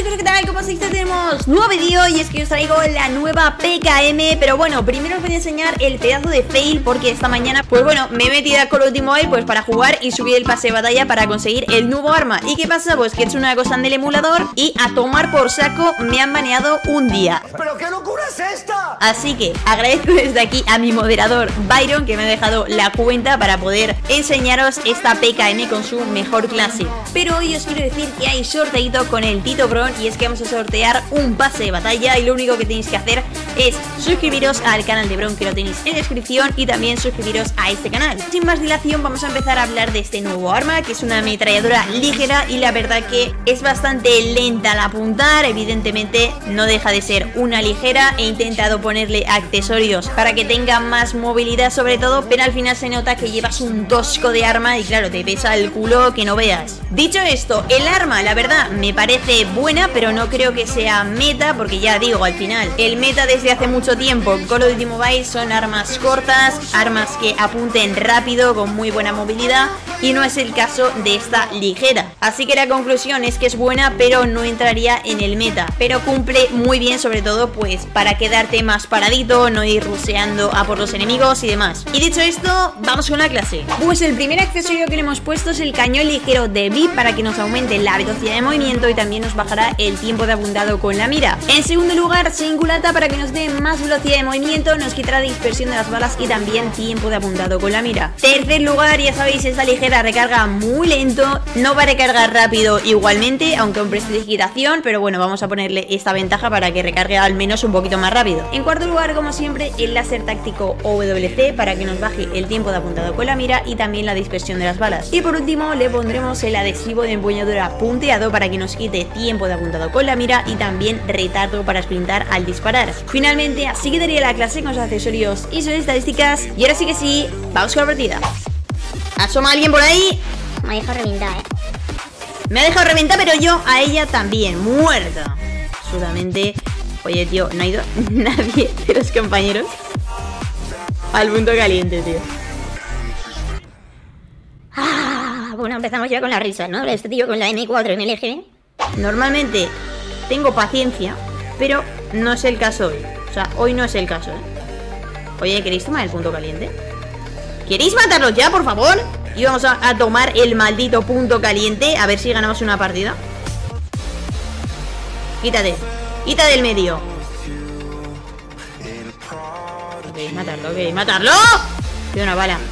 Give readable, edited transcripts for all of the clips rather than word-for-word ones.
chicos, ¿qué tal? ¿Cómo estáis? Tenemos nuevo vídeo y es que os traigo la nueva PKM. Pero bueno, primero os voy a enseñar el pedazo de fail, porque esta mañana, pues bueno, me he metido a Call of Duty Mobile pues para jugar y subir el pase de batalla para conseguir el nuevo arma. ¿Y qué pasa? Pues que he hecho una cosa en el emulador y a tomar por saco me han baneado un día. ¿Pero qué locura es esta? Así que agradezco desde aquí a mi moderador Byron, que me ha dejado la cuenta para poder enseñaros esta PKM con su mejor clase. Pero hoy os quiero decir que hay sorteito con el Tito Bron, y es que vamos a sortear un pase de batalla y lo único que tenéis que hacer es suscribiros al canal de Bron, que lo tenéis en descripción, y también suscribiros a este canal. Sin más dilación, vamos a empezar a hablar de este nuevo arma, que es una ametralladora ligera y la verdad que es bastante lenta al apuntar. Evidentemente no deja de ser una ligera. He intentado ponerle accesorios para que tenga más movilidad sobre todo, pero al final se nota que llevas un tosco de arma y claro, te pesa el culo que no veas. Dicho esto, el arma la verdad me parece buena, pero no creo que sea meta, porque ya digo, al final el meta desde hace mucho tiempo en Call of Duty Mobile son armas cortas, armas que apunten rápido con muy buena movilidad, y no es el caso de esta ligera. Así que la conclusión es que es buena, pero no entraría en el meta, pero cumple muy bien, sobre todo pues para quedarte más paradito, no ir ruseando a por los enemigos y demás. Y dicho esto, vamos con la clase. Pues el primer accesorio que le hemos puesto es el cañón ligero de VIP, para que nos aumente la velocidad de movimiento y también nos bajará el tiempo de apuntado con la mira. En segundo lugar, Singulata, para que nos dé más velocidad de movimiento, nos quitará dispersión de las balas y también tiempo de apuntado con la mira. Tercer lugar, ya sabéis, esta ligera recarga muy lento, no va a recargar rápido igualmente, aunque con prestidigitación, pero bueno, vamos a ponerle esta ventaja para que recargue al menos un poquito más rápido. En cuarto lugar, como siempre, el láser táctico OWC, para que nos baje el tiempo de apuntado con la mira y también la dispersión de las balas. Y por último, le pondremos el adhesivo de empuñadura punteado, para que nos quite tiempo de apuntado con la mira y también retardo para sprintar al disparar. Finalmente, así quedaría la clase con los accesorios y sus estadísticas. Y ahora sí que sí, vamos con la partida. ¿Asoma alguien por ahí? Me ha dejado reventar, Me ha dejado reventar, pero yo a ella también. Muerta. Absolutamente. Oye, tío, no ha ido nadie de los compañeros al punto caliente, tío. Bueno, empezamos ya con la risa, ¿no? Este tío con la M4 en el eje. Normalmente tengo paciencia, pero no es el caso hoy. O sea, hoy no es el caso, ¿eh? Oye, ¿queréis tomar el punto caliente? ¿Queréis matarlos ya, por favor? Y vamos a tomar el maldito punto caliente, a ver si ganamos una partida. Quítate, quita del medio. Ok, matarlo, ok, matarlo. Tiene una bala.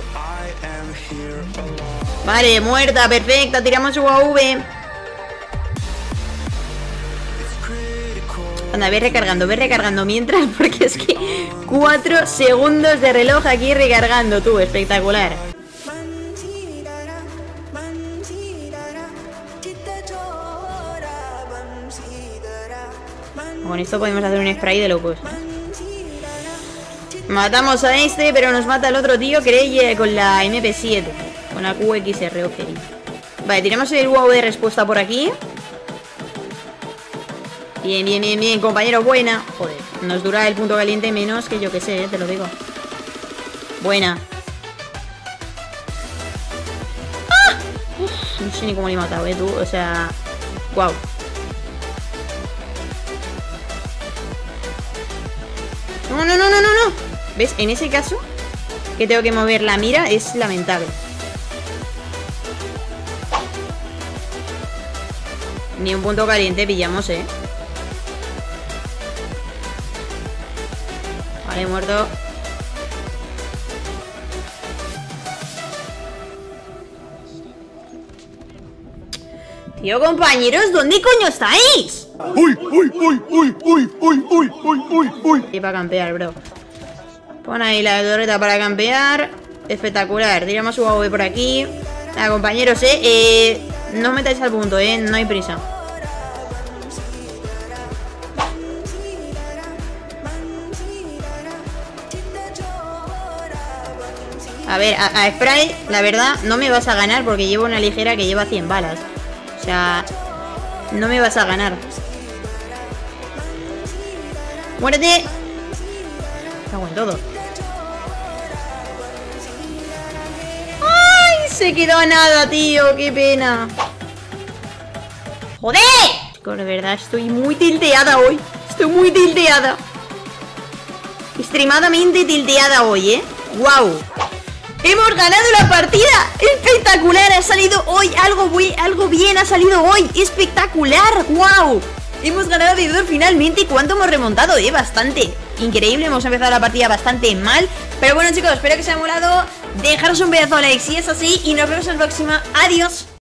Vale, muerta, perfecta, tiramos su AV. Anda, ve recargando mientras, porque es que 4 segundos de reloj aquí recargando, tú, espectacular. Con esto podemos hacer un spray de locos. Matamos a este, pero nos mata el otro tío, cree, con la MP7. Con la QXR, ok. Vale, tiramos el UAV de respuesta por aquí. Bien, bien, bien, bien, compañero, buena. Joder, nos dura el punto caliente menos que yo que sé, te lo digo. Buena. ¡Ah! Uf, no sé ni cómo le he matado, tú, o sea... Wow. No, no, no, no, no, no. ¿Ves? En ese caso, que tengo que mover la mira, es lamentable. Ni un punto caliente pillamos, Vale, muerto. Tío, compañeros, ¿dónde coño estáis? ¡Uy, uy, uy, uy, uy, uy, uy, uy, uy, uy! Y para campear, bro. Pon ahí la torreta para campear. Espectacular. Tiramos su AV por aquí. Compañeros, no os metáis al punto, no hay prisa. A ver, a spray, la verdad, no me vas a ganar porque llevo una ligera que lleva 100 balas. O sea, no me vas a ganar. ¡Muérete! Cago en todo. ¡Ay! Se quedó a nada, tío. ¡Qué pena! ¡Joder! chicos, de verdad, estoy muy tilteada hoy. Estoy muy tilteada. Extremadamente tilteada hoy, ¿eh? ¡Wow! ¡Hemos ganado la partida! ¡Espectacular! Ha salido hoy algo bien, ha salido hoy. ¡Espectacular! ¡Wow! Hemos ganado de 2 finalmente. ¿Cuánto hemos remontado? Bastante. Increíble, hemos empezado la partida bastante mal. Pero bueno, chicos, espero que os haya molado. Dejaros un pedazo de like si es así y nos vemos en la próxima. ¡Adiós!